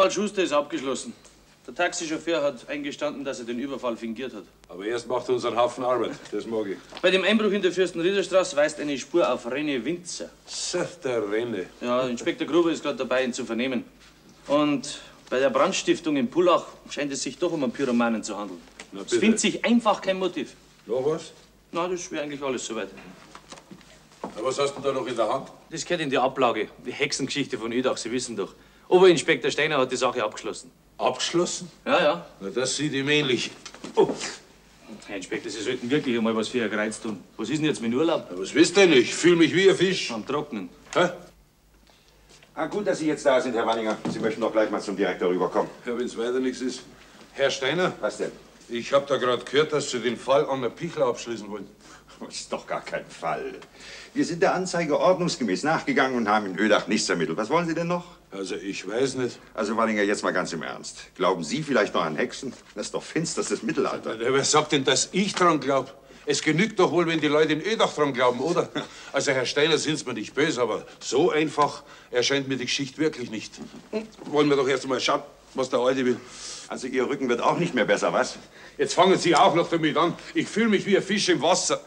Fall Schuster ist abgeschlossen. Der Taxichauffeur hat eingestanden, dass er den Überfall fingiert hat. Aber erst macht er uns einen Haufen Arbeit, das mag ich. Bei dem Einbruch in der Fürstenriederstraße weist eine Spur auf René Winzer. Der René. Ja, Inspektor Gruber ist gerade dabei, ihn zu vernehmen. Und bei der Brandstiftung in Pullach scheint es sich doch um einen Pyromanen zu handeln. Es findet sich einfach kein Motiv. Noch was? Na, das wäre eigentlich alles soweit. Na, was hast du da noch in der Hand? Das gehört in die Ablage. Die Hexengeschichte von Ödach, Sie wissen doch. Oberinspektor Steiner hat die Sache abgeschlossen. Abgeschlossen? Ja, ja. Na, das sieht ihm ähnlich. Oh. Herr Inspektor, Sie sollten wirklich einmal was für Ihr Kreuz tun. Was ist denn jetzt mit dem Urlaub? Ja, was wisst ihr denn? Ich fühle mich wie ein Fisch. Am Trocknen. Hä? Ah, gut, dass Sie jetzt da sind, Herr Wanninger. Sie möchten doch gleich mal zum Direktor rüberkommen. Ja, wenn es weiter nichts ist. Herr Steiner? Was denn? Ich habe da gerade gehört, dass Sie den Fall an der Pichler abschließen wollen. Das ist doch gar kein Fall. Wir sind der Anzeige ordnungsgemäß nachgegangen und haben in Ödach nichts ermittelt. Was wollen Sie denn noch? Also, ich weiß nicht. Also, Wanninger, jetzt mal ganz im Ernst. Glauben Sie vielleicht noch an Hexen? Das ist doch finsterstes Mittelalter. Wer sagt denn, dass ich dran glaube? Es genügt doch wohl, wenn die Leute in Ödach dran glauben, oder? Also, Herr Steiner, sind's mir nicht böse, aber so einfach erscheint mir die Geschichte wirklich nicht. Wollen wir doch erst mal schauen, was der Alte will. Also, Ihr Rücken wird auch nicht mehr besser, was? Jetzt fangen Sie auch noch damit an. Ich fühle mich wie ein Fisch im Wasser.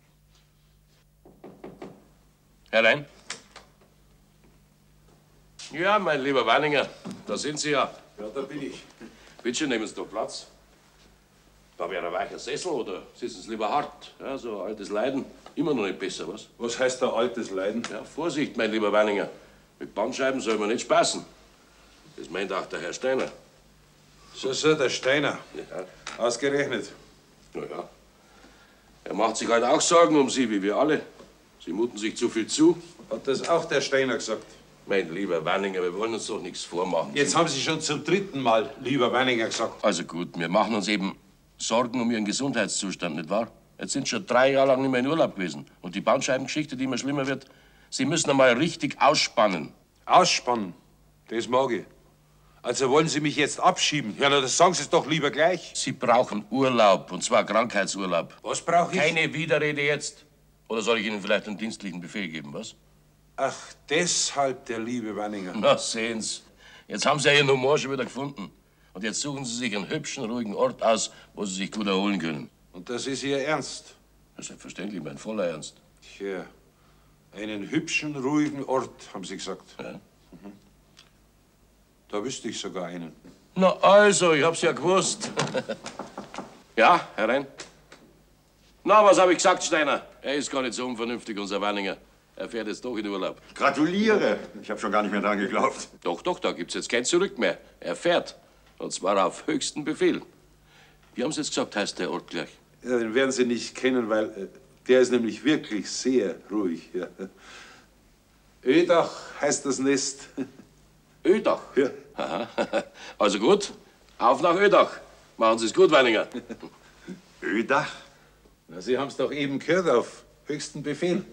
Herein. Ja, mein lieber Wanninger, da sind Sie ja. Ja, da bin ich. Bitte, nehmen Sie doch Platz. Da wäre ein weicher Sessel oder sitzen Sie lieber hart. Ja, so altes Leiden, immer noch nicht besser, was? Was heißt da altes Leiden? Ja, Vorsicht, mein lieber Wanninger. Mit Bandscheiben soll man nicht spaßen. Das meint auch der Herr Steiner. So, der Steiner. Ja. Ausgerechnet. Na ja. Er macht sich halt auch Sorgen um Sie, wie wir alle. Sie muten sich zu viel zu. Hat das auch der Steiner gesagt? Mein lieber Wanninger, wir wollen uns doch nichts vormachen. Jetzt haben Sie schon zum 3. Mal, lieber Wanninger, gesagt. Also gut, wir machen uns eben Sorgen um Ihren Gesundheitszustand, nicht wahr? Jetzt sind Sie schon 3 Jahre lang nicht mehr in Urlaub gewesen. Und die Bandscheibengeschichte, die immer schlimmer wird, Sie müssen einmal richtig ausspannen. Ausspannen? Das mag ich. Also wollen Sie mich jetzt abschieben? Ja, na, das sagen Sie es doch lieber gleich. Sie brauchen Urlaub, und zwar Krankheitsurlaub. Was brauche ich? Keine Widerrede jetzt. Oder soll ich Ihnen vielleicht einen dienstlichen Befehl geben, was? Ach, deshalb der liebe Wanninger. Na, sehen's. Jetzt haben Sie ja Ihren Humor schon wieder gefunden. Und jetzt suchen Sie sich einen hübschen, ruhigen Ort aus, wo Sie sich gut erholen können. Und das ist Ihr Ernst? Ja, selbstverständlich, mein voller Ernst. Tja, einen hübschen, ruhigen Ort, haben Sie gesagt. Ja. Mhm. Da wüsste ich sogar einen. Na also, ich hab's ja gewusst. Ja, herein. Na, was hab ich gesagt, Steiner? Er ist gar nicht so unvernünftig, unser Wanninger. Er fährt jetzt doch in Urlaub. Gratuliere. Ich habe schon gar nicht mehr dran geglaubt. Doch, doch, da gibt's jetzt kein Zurück mehr. Er fährt. Und zwar auf höchsten Befehl. Wie haben Sie jetzt gesagt, heißt der Ort gleich? Ja, den werden Sie nicht kennen, weil der ist nämlich wirklich sehr ruhig. Ja. Ödach heißt das Nest. Ödach? Ja. Aha. Also gut, auf nach Ödach. Machen Sie es gut, Wanninger. Ödach? Na, Sie haben es doch eben gehört, auf höchsten Befehl.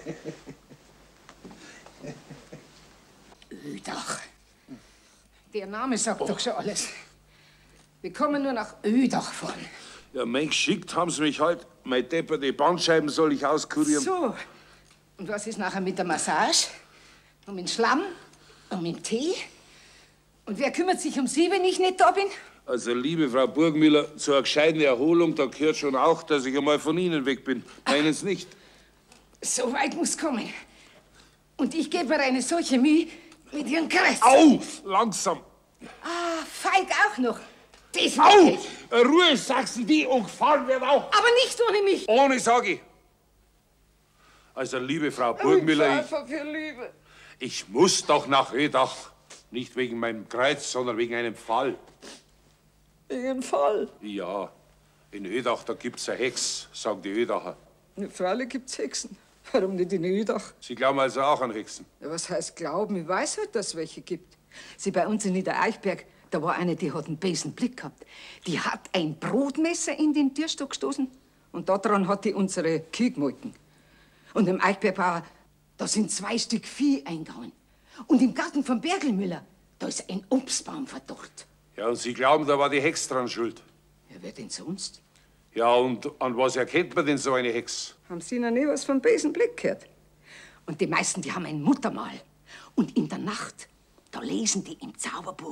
Ödach. Der Name sagt doch schon alles. Wir kommen nur nach Ödach fahren. Ja, mein geschickt haben Sie mich halt. Mein Depper, die Bandscheiben soll ich auskurieren. So. Und was ist nachher mit der Massage? Und mit dem Schlamm? Und mit dem Tee? Und wer kümmert sich um Sie, wenn ich nicht da bin? Also, liebe Frau Burgmüller, zur gescheiten Erholung, da gehört schon auch, dass ich einmal von Ihnen weg bin. Meinen Sie nicht? So weit muss kommen. Und ich gebe mir eine solche Mühe mit Ihrem Kreis. Auf! Langsam! Ah, feig auch noch. Das Au! Ruhe, Sachsen, die und gefahren wird auch. Aber nicht ohne mich. Ohne, sag ich. Also, liebe Frau Burgmüller, für Liebe. ich muss doch nach Ödach. Nicht wegen meinem Kreuz, sondern wegen einem Fall. Wegen einem Fall? Ja, in Ödach, da gibt's eine Hex, sagen die Ödacher. In Freilich gibt's Hexen. Warum nicht in Ödach? Sie glauben also auch an Hexen? Ja, was heißt glauben? Ich weiß halt, dass es welche gibt. Sie, bei uns in Niedereichberg, da war eine, die hat einen bösen Blick gehabt. Die hat ein Brotmesser in den Türstock gestoßen und daran hat die unsere Kühe gemolken. Und im Eichbergbauer, da sind 2 Stück Vieh eingehauen. Und im Garten von Bergelmüller, da ist ein Obstbaum verdorrt. Ja, und Sie glauben, da war die Hex dran schuld? Ja, wer denn sonst? Ja, und an was erkennt man denn so eine Hex? Haben Sie noch nie was vom bösen Blick gehört? Und die meisten, die haben ein Muttermal. Und in der Nacht, da lesen die im Zauberbuch.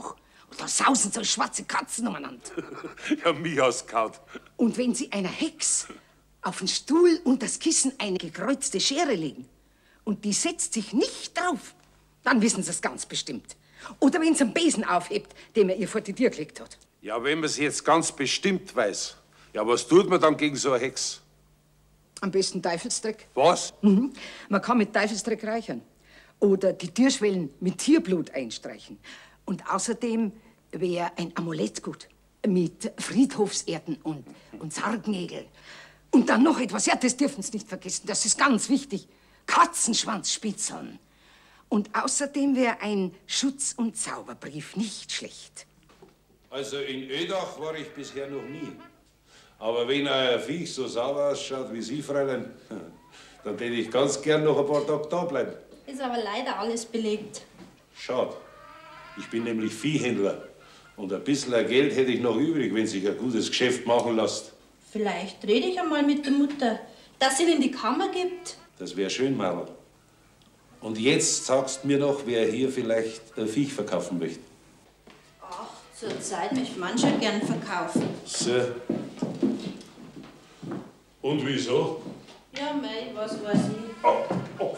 Da sausen so schwarze Katzen umeinander. Ja, mich hast gehaut. Und wenn Sie einer Hex auf den Stuhl und das Kissen eine gekreuzte Schere legen und die setzt sich nicht drauf, dann wissen Sie es ganz bestimmt. Oder wenn sie einen Besen aufhebt, den er ihr vor die Tür gelegt hat. Ja, wenn man es jetzt ganz bestimmt weiß. Ja, was tut man dann gegen so eine Hex? Am besten Teufelsdreck. Was? Mhm. Man kann mit Teufelsdreck räuchern. Oder die Türschwellen mit Tierblut einstreichen. Und außerdem wäre ein Amulett gut. Mit Friedhofserden und Sargnägel. Und dann noch etwas, ja, das dürfen Sie nicht vergessen, das ist ganz wichtig. Katzenschwanzspitzeln. Und außerdem wäre ein Schutz- und Zauberbrief nicht schlecht. Also in Ödach war ich bisher noch nie. Aber wenn euer Viech so sauber ausschaut wie Sie, Fräulein, dann hätte ich ganz gern noch ein paar Tage da bleiben. Ist aber leider alles belegt. Schade. Ich bin nämlich Viehhändler. Und ein bisschen Geld hätte ich noch übrig, wenn sich ein gutes Geschäft machen lässt. Vielleicht rede ich einmal mit der Mutter, dass sie ihn in die Kammer gibt. Das wäre schön, Marl. Und jetzt sagst mir noch, wer hier vielleicht ein Viech verkaufen möchte. Ach, zur Zeit möchte mancher gern verkaufen. So. Und wieso? Ja, mei, was weiß ich. Oh, oh.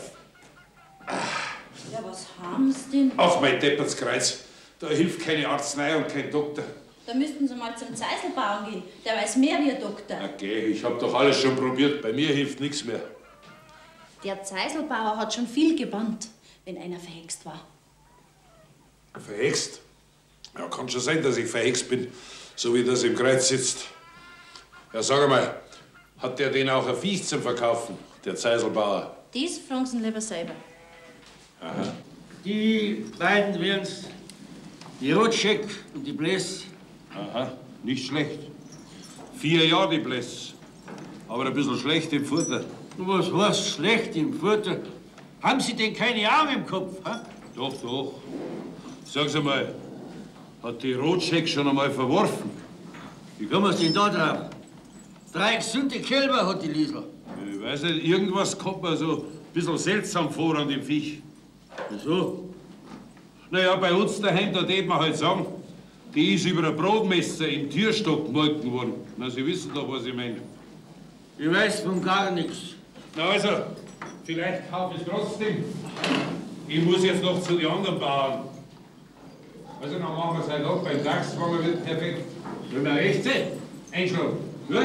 Ja, was haben Sie denn? Ach, mein Deppertskreuz. Da hilft keine Arznei und kein Doktor. Da müssten Sie mal zum Zeiselbauern gehen. Der weiß mehr wie ein Doktor. Okay, ich hab doch alles schon probiert. Bei mir hilft nichts mehr. Der Zeiselbauer hat schon viel gebannt, wenn einer verhext war. Verhext? Ja, kann schon sein, dass ich verhext bin, so wie das im Kreuz sitzt. Ja, sag einmal, hat der denn auch ein Viech zum Verkaufen, der Zeiselbauer? Dies fragen Sie lieber selber. Aha. Die beiden wären's. Die Rotscheck und die Bläss. Aha, nicht schlecht. 4 Jahre die Bläss. Aber ein bisschen schlecht im Futter. Was heißt schlecht im Futter? Haben Sie denn keine Augen im Kopf? Ha? Doch, doch. Sag's einmal, hat die Rotscheck schon einmal verworfen? Wie kommen Sie denn da drauf? 3 gesunde Kälber hat die Liesl. Ich weiß nicht, irgendwas kommt mir so ein bisschen seltsam vor an dem Viech. Wieso? Naja, bei uns daheim, da tät man halt sagen, die ist über ein Brotmesser im Türstock gemolken worden. Na, Sie wissen doch, was ich meine. Ich weiß von gar nichts. Na also, vielleicht kaufe ich es trotzdem. Ich muss jetzt noch zu den anderen Bauern. Also, dann machen wir es halt auch. Beim Dachswanger wird perfekt. Wenn wir recht sind, einschlagen. Gut?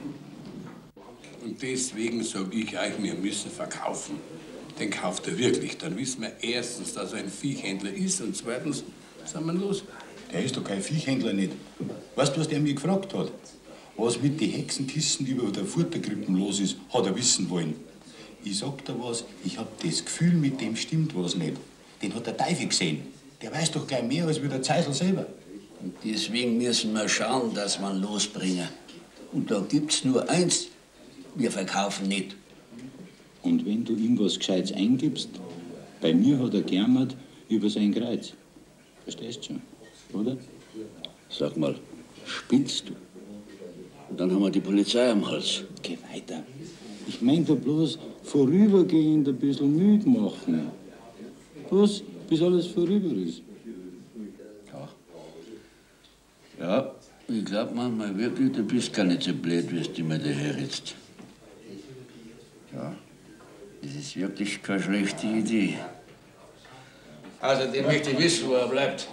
Und deswegen sage ich euch, wir müssen verkaufen. Den kauft er wirklich. Dann wissen wir erstens, dass er ein Viehhändler ist und zweitens, sind wir los. Der ist doch kein Viehhändler nicht. Weißt du, was der mich gefragt hat? Was mit den Hexenkissen über der Futterkrippen los ist, hat er wissen wollen. Ich sag dir was, ich hab das Gefühl, mit dem stimmt was nicht. Den hat der Teufel gesehen. Der weiß doch gleich mehr als wie der Zeisel selber. Und deswegen müssen wir schauen, dass wir ihn losbringen. Und da gibt's nur eins, wir verkaufen nicht. Und wenn du ihm was Gescheites eingibst, bei mir hat er gejammert über sein Kreuz. Verstehst du schon, oder? Sag mal, spinnst du? Und dann haben wir die Polizei am Hals. Geh weiter. Ich mein da bloß vorübergehend ein bisschen müde machen. Was? Bis alles vorüber ist. Ja, ich glaub manchmal wirklich, du bist gar nicht so blöd, wie du mir daherredst. Ja, das ist wirklich keine schlechte Idee. Außerdem möchte ich wissen, wo er bleibt.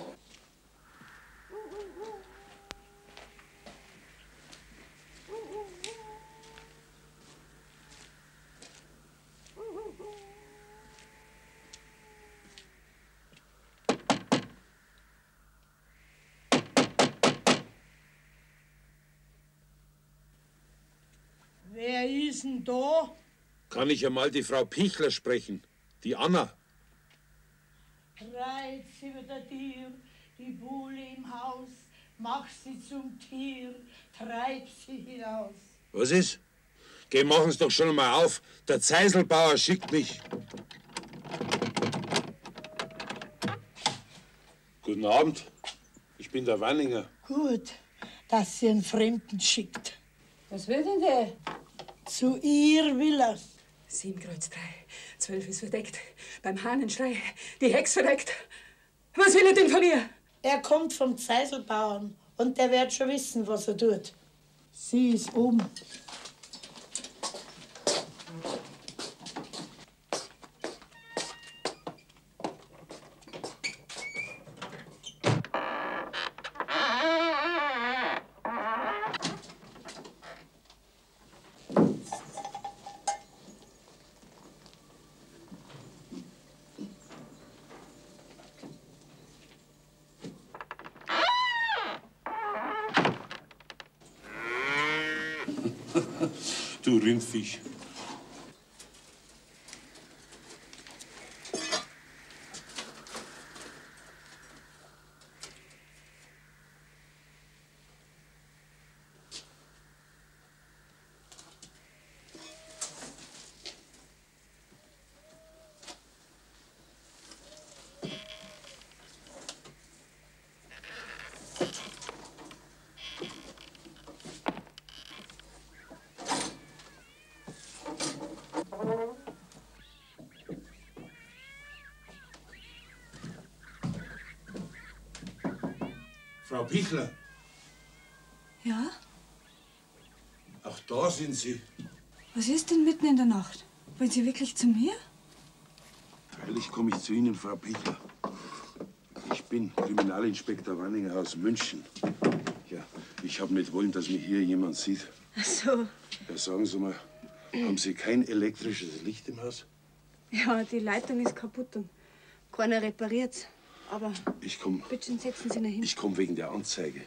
Wer ist denn da? Kann ich einmal die Frau Pichler sprechen? Die Anna. Reiz über dir, die Buhle im Haus, mach sie zum Tier, treib sie hinaus. Was ist? Geh, machen's doch schon mal auf. Der Zeiselbauer schickt mich. Guten Abend. Ich bin der Wanninger. Gut, dass sie einen Fremden schickt. Was will denn der? Zu ihr will er. 7 Kreuz 3, 12 ist verdeckt. Beim Hahnenschrei, die Hex verdeckt. Was will er denn von ihr? Er kommt vom Zeiselbauern und der wird schon wissen, was er tut. Sie ist oben. Du Rindviech. Frau Pichler. Ja? Ach, da sind Sie. Was ist denn mitten in der Nacht? Wollen Sie wirklich zu mir? Freilich komme ich zu Ihnen, Frau Pichler. Ich bin Kriminalinspektor Wanninger aus München. Ja, ich habe nicht wollen, dass mich hier jemand sieht. Ach so. Ja, sagen Sie mal, haben Sie kein elektrisches Licht im Haus? Ja, die Leitung ist kaputt und keiner repariert's. Aber Ich komme. bitte schön, setzen Sie noch hin. Ich komme wegen der Anzeige.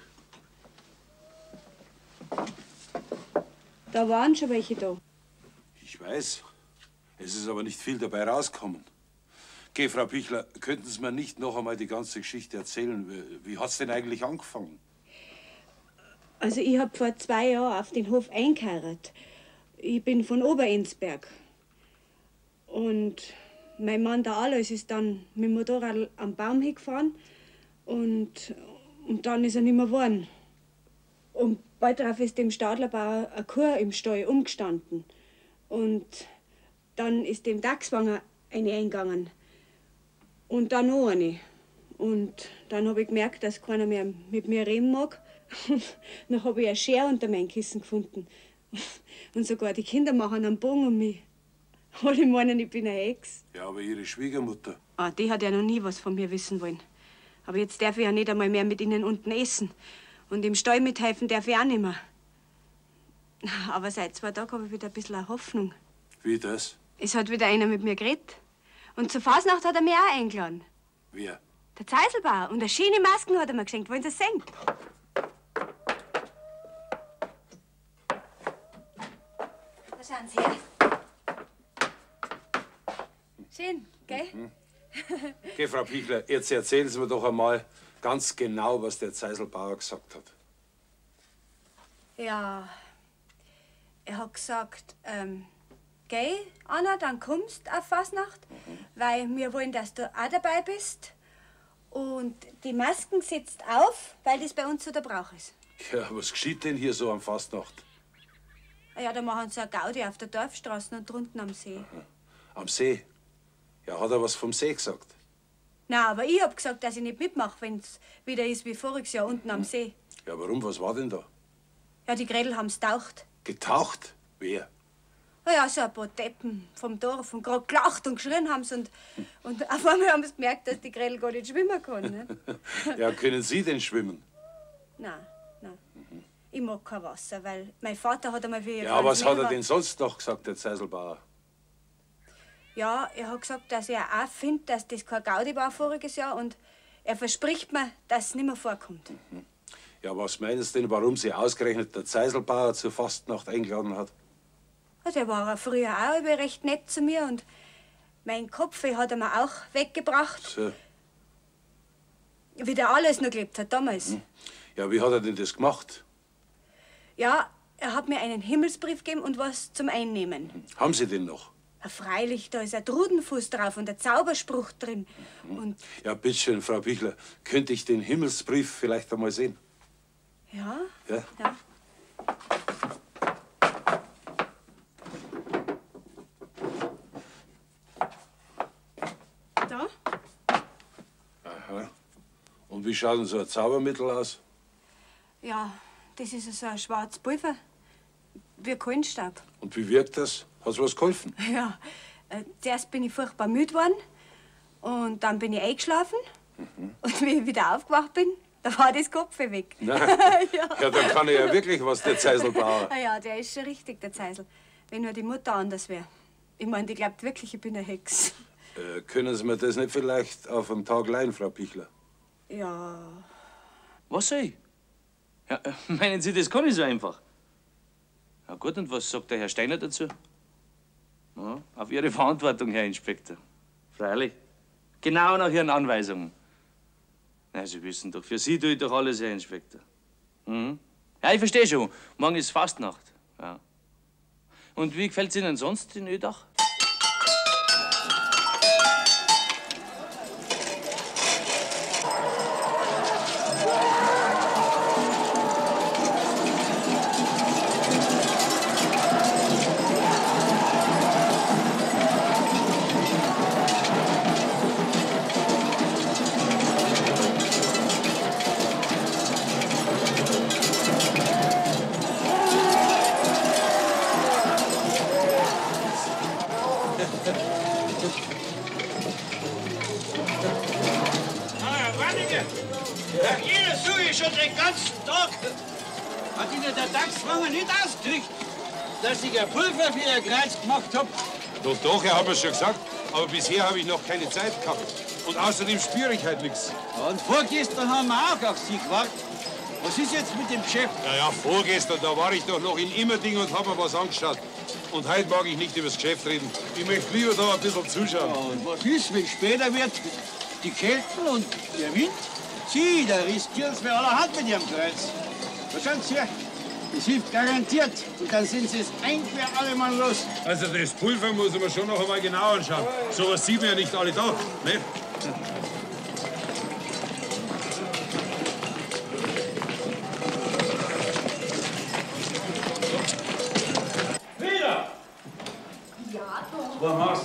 Da waren schon welche da. Ich weiß. Es ist aber nicht viel dabei rausgekommen. Geh, Frau Pichler, könnten Sie mir nicht noch einmal die ganze Geschichte erzählen? Wie hat's denn eigentlich angefangen? Also ich hab vor 2 Jahren auf den Hof eingeheiratet. Ich bin von Oberensberg. Und mein Mann, der Alois, ist dann mit dem Motorrad am Baum hingefahren. Und dann ist er nicht mehr geworden. Und bald darauf ist dem Stadlerbauer eine Kuh im Stall umgestanden. Und dann ist dem Dachswanger eine eingegangen. Und dann noch eine. Und dann habe ich gemerkt, dass keiner mehr mit mir reden mag. Dann habe ich eine Schere unter mein Kissen gefunden. Und sogar die Kinder machen einen Bogen um mich. Alle meinen, ich bin eine Hex. Ja, aber Ihre Schwiegermutter. Ah, die hat ja noch nie was von mir wissen wollen. Aber jetzt darf ich ja nicht einmal mehr mit ihnen unten essen. Und im Stall mithelfen darf ich auch nicht mehr. Aber seit 2 Tagen habe ich wieder ein bisschen eine Hoffnung. Wie das? Es hat wieder einer mit mir geredet. Und zur Fasnacht hat er mich auch eingeladen. Wer? Der Zeiselbauer. Und eine schöne Masken hat er mir geschenkt. Wollen Sie es sehen? Da schauen Sie her. Schön, gell? Geh, Frau Pichler, jetzt erzählen Sie mir doch einmal ganz genau, was der Zeiselbauer gesagt hat. Ja, er hat gesagt, geh, Anna, dann kommst auf Fasnacht, weil wir wollen, dass du auch dabei bist. Und die Masken setzt auf, weil das bei uns so der Brauch ist. Ja, was geschieht denn hier so am Fastnacht? Ah ja, da machen sie eine Gaudi auf der Dorfstraße und drunten am See. Am See? Ja, hat er was vom See gesagt? Na, aber ich hab gesagt, dass ich nicht mitmache, wenn's wieder ist wie voriges Jahr unten am See. Ja, warum? Was war denn da? Ja, die Grädel haben's taucht. Getaucht? Wer? Na ja, so ein paar Deppen vom Dorf und grad gelacht und geschrien haben sie und auf einmal haben sie gemerkt, dass die Grädel gar nicht schwimmen kann. Ne? Ja, können Sie denn schwimmen? Nein. Ich mag kein Wasser, weil mein Vater hat einmal wie... Ja, was hat er denn sonst noch gesagt, der Zeiselbauer? Ja, er hat gesagt, dass er auch findet, dass das kein Gaudi war voriges Jahr und er verspricht mir, dass es nicht mehr vorkommt. Ja, was meinen Sie denn, warum Sie ausgerechnet der Zeiselbauer zur Fastnacht eingeladen hat? Ja, der war früher auch immer recht nett zu mir und mein Kopf hat er mir auch weggebracht, So. wie der alles noch gelebt hat damals. Ja, wie hat er denn das gemacht? Ja, er hat mir einen Himmelsbrief gegeben und was zum Einnehmen. Haben Sie den noch? Ja, freilich, da ist ein Trudenfuß drauf und ein Zauberspruch drin. Und Ja, bitteschön, Frau Pichler, könnte ich den Himmelsbrief vielleicht einmal sehen? ja, Ja? ja. Da? Aha. Und Und wie schaut denn so ein Zaubermittel aus? Ja, das ist so ein schwarzes Pulver, wie Kohlenstaub. Und wie wirkt das? Hat's was geholfen? Ja, zuerst bin ich furchtbar müde geworden und dann bin ich eingeschlafen. Und wie ich wieder aufgewacht bin, da war das Kopf weg. Nein. Ja, dann kann er ja wirklich was, der Zeiselbauer. Ja, der ist schon richtig, der Zeisel. Wenn nur die Mutter anders wäre. Ich meine, die glaubt wirklich, ich bin eine Hex. Können Sie mir das nicht vielleicht auf einen Tag leihen, Frau Pichler? Ja. Was soll ich? Ja, meinen Sie, das kann ich so einfach? Na gut, und was sagt der Herr Steiner dazu? Ja, auf Ihre Verantwortung, Herr Inspektor. Freilich. Genau nach Ihren Anweisungen. Na, Sie wissen doch, für Sie tue ich doch alles, Herr Inspektor. Mhm. Ja, ich verstehe schon. Morgen ist Fastnacht. Ja. Und wie gefällt's Ihnen sonst in Ödach? Dass ich ein Pulver für Ihr Kreuz gemacht hab? Doch, er hat mir's schon gesagt. Aber bisher habe ich noch keine Zeit gehabt. Und außerdem spüre ich halt nichts. Und vorgestern haben wir auch auf Sie gewartet. Was ist jetzt mit dem Geschäft? Ja, vorgestern, da war ich doch noch in Immerding und habe mir was angeschaut. Und heute mag ich nicht über das Geschäft reden. Ich möchte lieber da ein bisschen zuschauen. Ja, und was ist, wenn später wird? Die Kälte und der Wind? Sie, da riskieren Sie allerhand mit Ihrem Kreuz. Was schauen Sie her? Das hilft garantiert. Und dann sind Sie es ein für alle Mann los. Also das Pulver muss man schon noch einmal genau anschauen. So was sieht man ja nicht alle Tag, ne? Wieder! Ja, doch. Was machst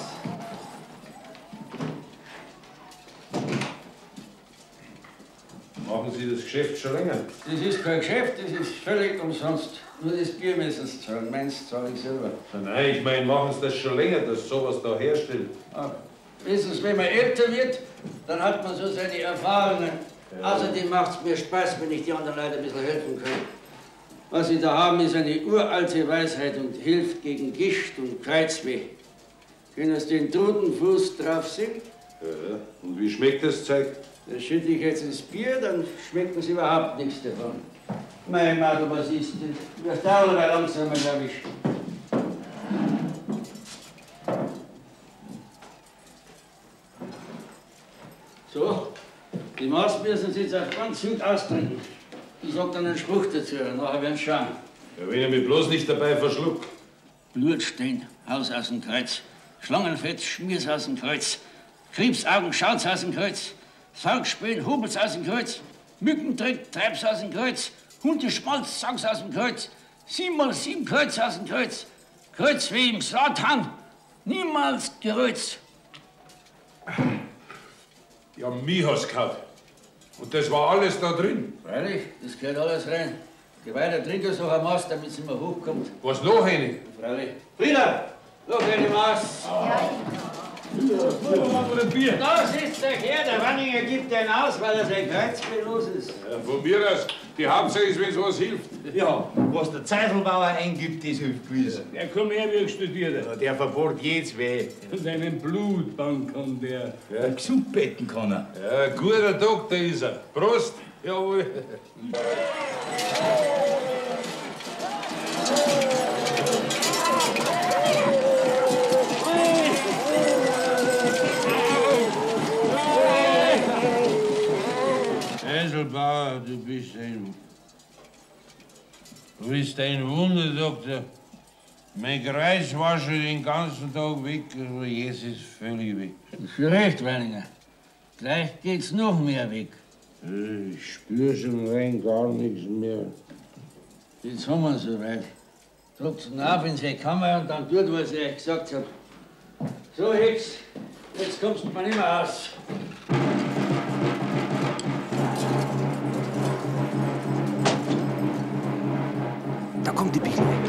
Machen Sie das Geschäft schon länger? Das ist kein Geschäft, das ist völlig umsonst. Nur das Bier müssen Sie zahlen, meins zahle ich selber. Nein, ich meine, machen Sie das schon länger, dass Sie sowas da herstellen. Ah, wissen Sie, wenn man älter wird, dann hat man so seine Erfahrungen. Ja. Außerdem macht es mir Spaß, wenn ich die anderen Leute ein bisschen helfen kann. Was Sie da haben, ist eine uralte Weisheit und hilft gegen Gischt und Kreuzweh. Können Sie den Trudenfuß drauf sehen? Ja, und wie schmeckt das Zeug? Das schütte ich jetzt ins Bier, dann schmeckt es überhaupt nichts davon. Mein Madel, was ist das? Das dauert aber langsamer, glaube ich. So, die Maß müssen Sie jetzt auf ganz gut austrinken. Ich sag dann einen Spruch dazu, nachher werden Sie schauen. Ja, wenn er mich bloß nicht dabei verschluckt. Blutstein, Haus aus dem Kreuz. Schlangenfett, schmier's aus dem Kreuz. Krebsaugen, schaut's aus dem Kreuz. Saugspähen, hubelt's aus dem Kreuz. Mückentrick, treib's aus dem Kreuz. Hundeschmalz, sag's aus dem Kreuz. 7x7 Kreuz aus dem Kreuz. Kreuzweh im Satan, niemals Kreuz. Ja, mich hast gehabt. Und das war alles da drin. Freilich, das gehört alles rein. Geh weiter, trink das noch ein Maß, damit es immer hochkommt. Was noch, Henning? Freilich. Frieda, noch eine Maß. Ja. Bier. Da sitzt der Herr, der Wanninger gibt einen aus, weil er sein Kreuzbier los ist. Ja, von mir aus. Die Hauptsache ist, wenn es was hilft. Ja, was der Zeiselbauer eingibt, das hilft gewiss. Der kommt her wie ein Studierter. Ja, der verbot jedes weh. Und einen Blutbank kann der. Ja, gesund betten kann er. Ja, guter Doktor ist er. Prost. Jawohl. Zeiselbauer, du bist ein Wunderdoktor. Mein Kreuz war schon den ganzen Tag weg, aber jetzt ist völlig weg. Schon recht, Weininger. Gleich geht's noch mehr weg. Ich spür schon rein gar nichts mehr. Jetzt haben wir soweit. Druckt ihn auf in seine Kammer und dann tut, was ich euch gesagt hab. So, Hex, jetzt kommst du mal nicht mehr aus. die Bichl weg.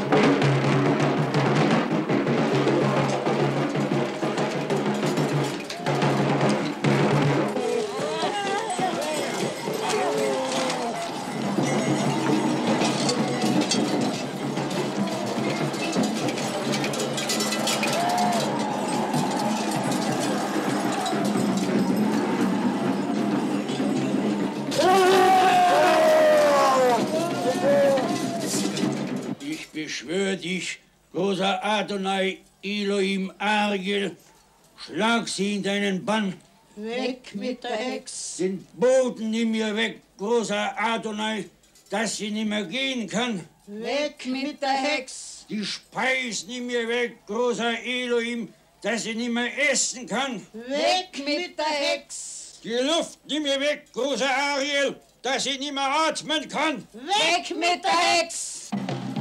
Ich beschwöre dich, großer Adonai Elohim Ariel, schlag sie in deinen Bann. Weg mit der Hex. Den Boden nimm mir weg, großer Adonai, dass sie nimmer gehen kann. Weg mit der Hex. Die Speis nimm mir weg, großer Elohim, dass sie nimmer essen kann. Weg mit der Hex. Die Luft nimm mir weg, großer Ariel, dass sie nimmer atmen kann. Weg mit der Hex.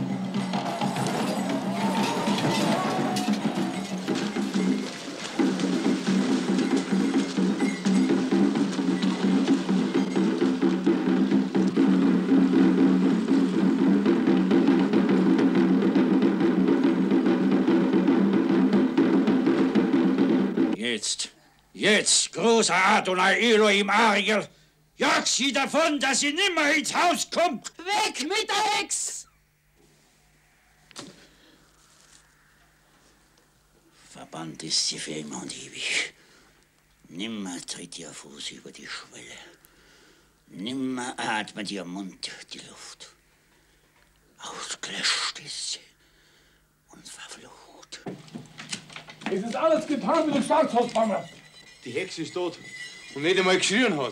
Jetzt, großer Adonai Elohim Ariel, jag sie davon, dass sie nimmer ins Haus kommt. Weg mit der Hex. Verbannt ist sie für immer und ewig. Nimmer tritt ihr Fuß über die Schwelle. Nimmer atmet ihr Mund die Luft. Ausgelöscht ist sie und verflucht. Es ist alles getan mit dem Staatshausbanner. Die Hexe ist tot und nicht einmal geschrien hat.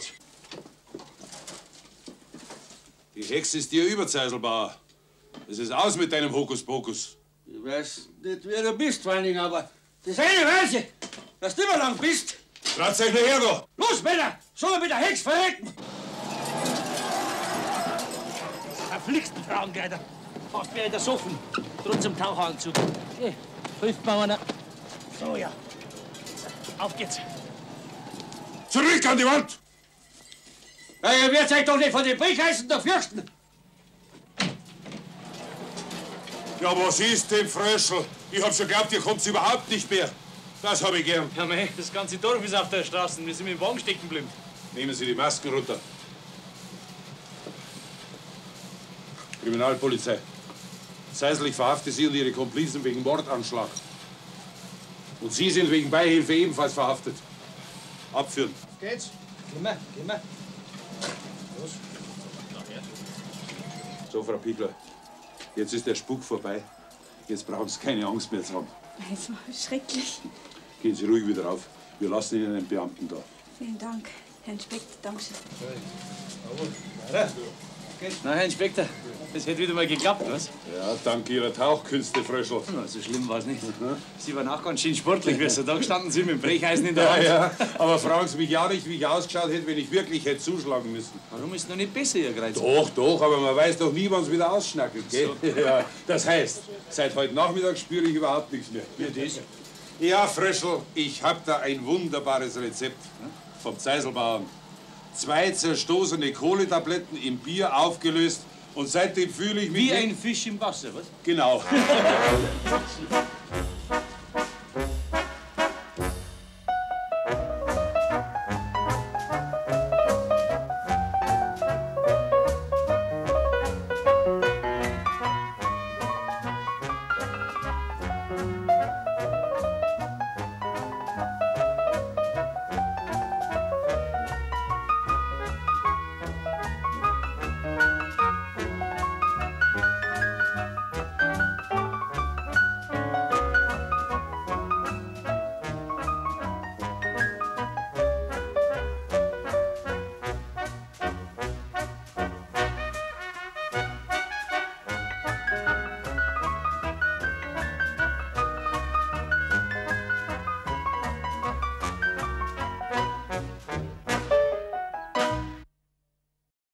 Die Hexe ist dir Überzeiselbauer. Es ist aus mit deinem Hokuspokus. Ich weiß nicht, wer du bist, Weining, aber das eine weiß ich, dass du immer lang bist. Trat's euch her da! Los, Männer, sollen wir mit der Hex verrecken? Verflixten Frauenkleider. Fast wie der Soffen. Trotz zum Taucheranzug. Geh, hilft mir einer. So, ja. Auf geht's. Zurück an die Wand! Ihr werdet euch doch nicht von den Brechheißen da fürchten. Ja, was ist denn, Fröschel? Ich hab schon geglaubt, ihr kommt's überhaupt nicht mehr. Das hab ich gern. Ja, mei, das ganze Dorf ist auf der Straße. Wir sind mit dem Wagen stecken geblieben. Nehmen Sie die Masken runter. Kriminalpolizei. Seisel, ich verhafte Sie und Ihre Komplizen wegen Mordanschlag. Und Sie sind wegen Beihilfe ebenfalls verhaftet. Abführen. Geht's? Geh mal, geh mal. Los. So, Frau Piegler, jetzt ist der Spuk vorbei. Jetzt brauchen Sie keine Angst mehr zu haben. Es war schrecklich. Gehen Sie ruhig wieder rauf. Wir lassen Ihnen einen Beamten da. Vielen Dank, Herr Inspektor. Dankeschön. Na, Herr Inspektor, das hätte wieder mal geklappt, was? Ja, dank Ihrer Tauchkünste, Fröschel. Na, so schlimm war es nicht. Sie waren auch ganz schön sportlich, wie Sie da gestanden sind mit dem Brecheisen in der Hand. Ja, aber fragen Sie mich ja nicht, wie ich ausgeschaut hätte, wenn ich wirklich hätte zuschlagen müssen. Warum ist noch nicht besser, Ihr Kreuz? Doch, aber man weiß doch nie, wann es wieder ausschnackelt, gell? So. Ja, das heißt, seit heute Nachmittag spüre ich überhaupt nichts mehr. Wie das? Ja, Fröschel, ich hab da ein wunderbares Rezept vom Zeiselbauern. 2 zerstoßene Kohletabletten im Bier aufgelöst und seitdem fühle ich mich... Wie ein Fisch im Wasser, was? Genau.